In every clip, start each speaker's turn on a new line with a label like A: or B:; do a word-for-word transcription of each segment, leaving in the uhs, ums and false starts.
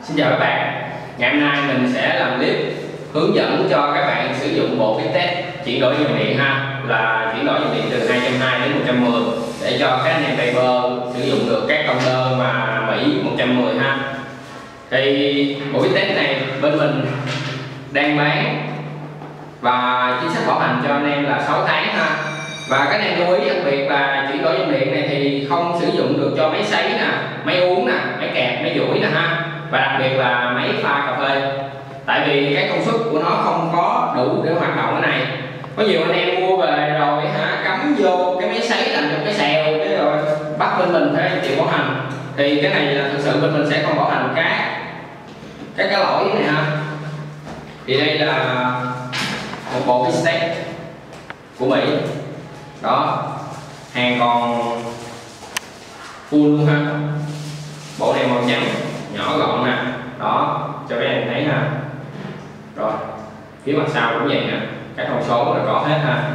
A: Xin chào các bạn. Ngày hôm nay mình sẽ làm clip hướng dẫn cho các bạn sử dụng bộ kit test chuyển đổi dòng điện ha, là chuyển đổi dòng điện từ hai trăm hai mươi đến một trăm mười để cho các anh em paper sử dụng được các công tơ mà Mỹ một trăm mười ha. Thì bộ kit test này bên mình đang bán và chính sách bảo hành cho anh em là sáu tháng ha. Và các anh em lưu ý đặc biệt là chuyển đổi dòng điện này thì không sử dụng được cho máy sấy nè, máy uống nè, máy kẹp, máy duỗi nè ha, và đặc biệt là máy pha cà phê, tại vì cái công suất của nó không có đủ để hoạt động cái này. Có nhiều anh em mua về rồi hả, cắm vô cái máy sấy làm trong cái xèo cái rồi bắt bên mình phải chịu bảo hành, thì cái này là thực sự bên mình sẽ không bảo hành các các cái lỗi này ha. Thì đây là một bộ kit test của Mỹ đó, hàng còn full luôn ha. Bộ này màu trắng nhỏ gọn nè, đó cho các em thấy ha. Rồi phía mặt sau cũng vậy nè, các thông số là có hết ha.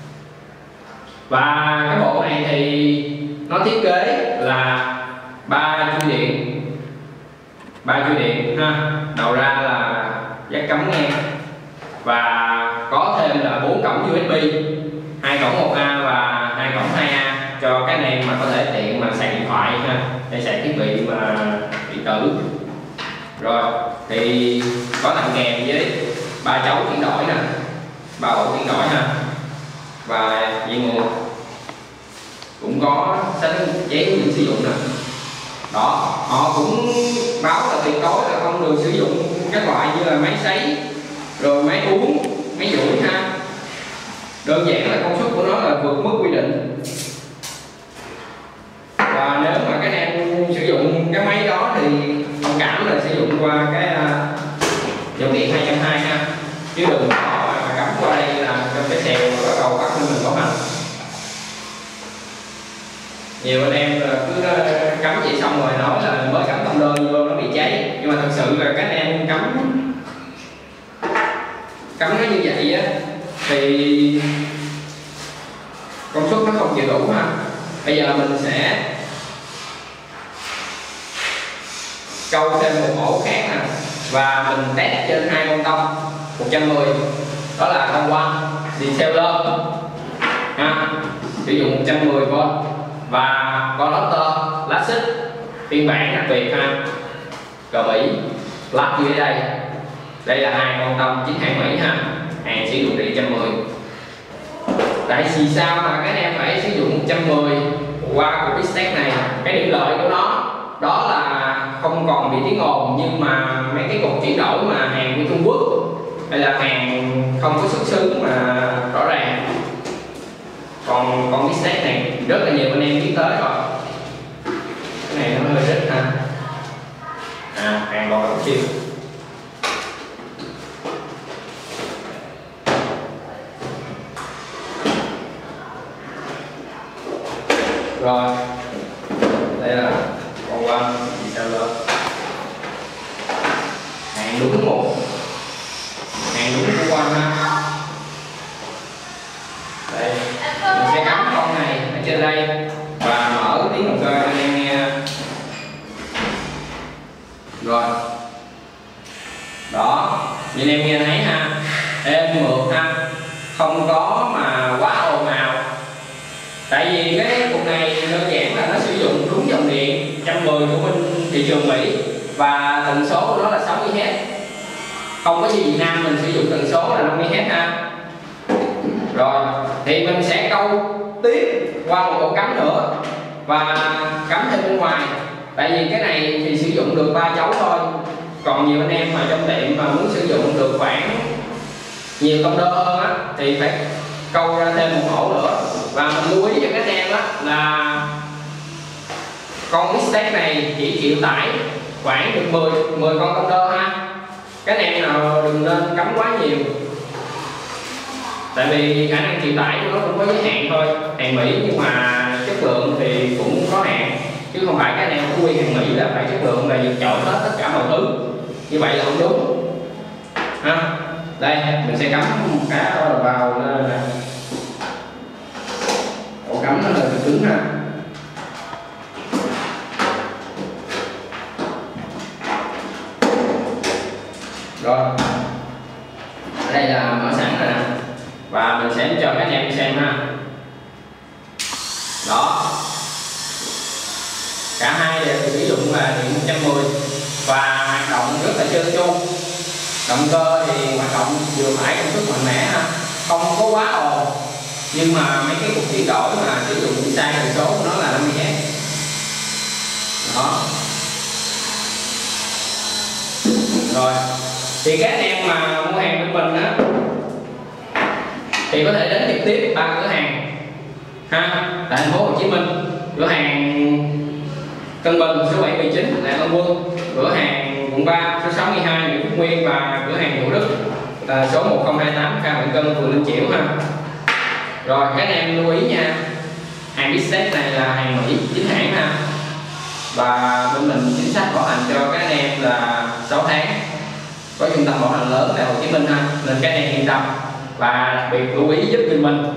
A: Và cái bộ này thì nó thiết kế là ba chui điện, ba chui điện ha, đầu ra là jack cắm ngang và có thêm là bốn cổng u ét bê, hai cổng một A và hai cổng hai A cho các anh em mà có thể tiện mà sạc điện thoại ha, để sạc thiết bị mà điện tử. Rồi thì có tặng kèm với ba chấu chuyển đổi nè, ba bộ chuyển đổi ha, và dây nguồn cũng có sách giấy hướng dẫn sử dụng nè. Đó, họ cũng báo là tuyệt đối là không được sử dụng các loại như là máy sấy, rồi máy uống, máy duỗi ha. Đơn giản là công suất của nó là vượt mức quy định. Và nếu mà các em sử dụng cái máy đó thì thông cảm là sử dụng qua cái dòng điện hai trăm hai mươi ha, chứ đừng có mà cắm qua đây là trong cái xèo và bắt đầu bắt mình bảo hành. Nhiều anh em cứ cắm vậy xong rồi nói là mới cắm công đơn vô nó bị cháy, nhưng mà thật sự là các anh em cắm cắm nó như vậy á thì công suất nó không chịu đủ ha. Bây giờ mình sẽ câu thêm một ổ khác nè, và mình test trên hai con tông một trăm mười, đó là tông one Detailer ha, sử dụng một trăm mười vôn, và con adapter Classic phiên bản đặc biệt ha, cờ Mỹ lắp dưới đây. Đây là hai con tông chính hãng Mỹ ha, hàng sử dụng điện một trăm mười. Tại vì sao mà các em phải sử dụng một trăm mười qua của kit test này? Cái điểm lợi của nó đó là không còn bị tiếng ồn, nhưng mà mấy cái cục chuyển đổi mà hàng của Trung Quốc hay là hàng không có xuất xứ mà rõ ràng. Còn con kit test này rất là nhiều anh em biết tới rồi. Cái này nó hơi rít ha. À, hàng còn một chiều. Rồi đây là con one Detailer, hàng đúng một hàng đúng của one ha. Đây mình sẽ cắm con này ở trên đây và mở tiếng động cơ anh em nghe. Rồi đó, như anh em nghe thấy ha, êm mượt ha, không có mà quá ồn ào. Tại vì cái cục này đơn giản là nó sử dụng đúng dòng điện một trăm mười của bên thị trường Mỹ, và tần số của nó là sáu mươi héc. Không có gì Việt Nam mình sử dụng tần số là năm mươi héc ha. Rồi thì mình sẽ câu tiếp qua một ổ cắm nữa và cắm thêm bên ngoài. Tại vì cái này thì sử dụng được ba chấu thôi, còn nhiều anh em mà trong tiệm mà muốn sử dụng được khoảng nhiều công tơ hơn á thì phải câu ra thêm một ổ nữa. Và mình lưu ý cho các anh em á là con kit test này chỉ chịu tải khoảng được mười, mười con công tơ ha. Các anh em nào đừng nên cắm quá nhiều, tại vì khả năng chịu tải của nó cũng có giới hạn thôi. Hàng Mỹ nhưng mà chất lượng thì cũng có hạn, chứ không phải các anh em có quy hàng Mỹ là phải chất lượng là vượt trội hết tất cả mọi thứ, như vậy là không đúng ha. Đây mình sẽ cắm một cái vào nè, ổ cắm nó là cứng ha. Rồi, ở đây là mở sẵn rồi nè, và mình sẽ cho các anh em xem ha. Đó, cả hai đều sử dụng là điện một trăm mười và hoạt động rất là trơn tru. Động cơ thì hoạt động vừa phải, công suất mạnh mẽ ha, không có quá ồn, nhưng mà mấy cái cuộc chuyển đổi mà sử dụng sai tần số của nó là năm mươi héc. Đó. Rồi, thì các anh em mà mua hàng bên mình á thì có thể đến trực tiếp ba cửa hàng ha, tại thành phố Hồ Chí Minh, cửa hàng Tân Bình số bảy mươi chín Lạng Long Quân, cửa hàng quận ba số sáu mươi hai Nguyễn Phúc Nguyên và cửa hàng Thủ Đức là số một không hai tám Kha Vạn Cân, phường Linh Chiểu ha. Rồi các anh em lưu ý nha, hàng Bistec này là hàng Mỹ chính hãng ha, và bên mình chính sách bảo hành cho các anh em là sáu tháng, có trung tâm bảo hành lớn tại Hồ Chí Minh ha, nên các anh em yên tâm. Và đặc biệt lưu ý giúp giùm mình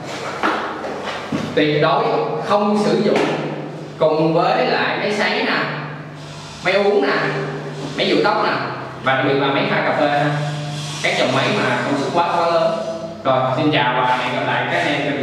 A: tuyệt đối không sử dụng cùng với lại máy sấy nè, máy uống nè, máy dưỡng tóc nè, và đặc biệt là máy pha cà phê ha, các dòng máy mà công suất quá quá lớn. Rồi, xin chào và hẹn gặp lại các anh em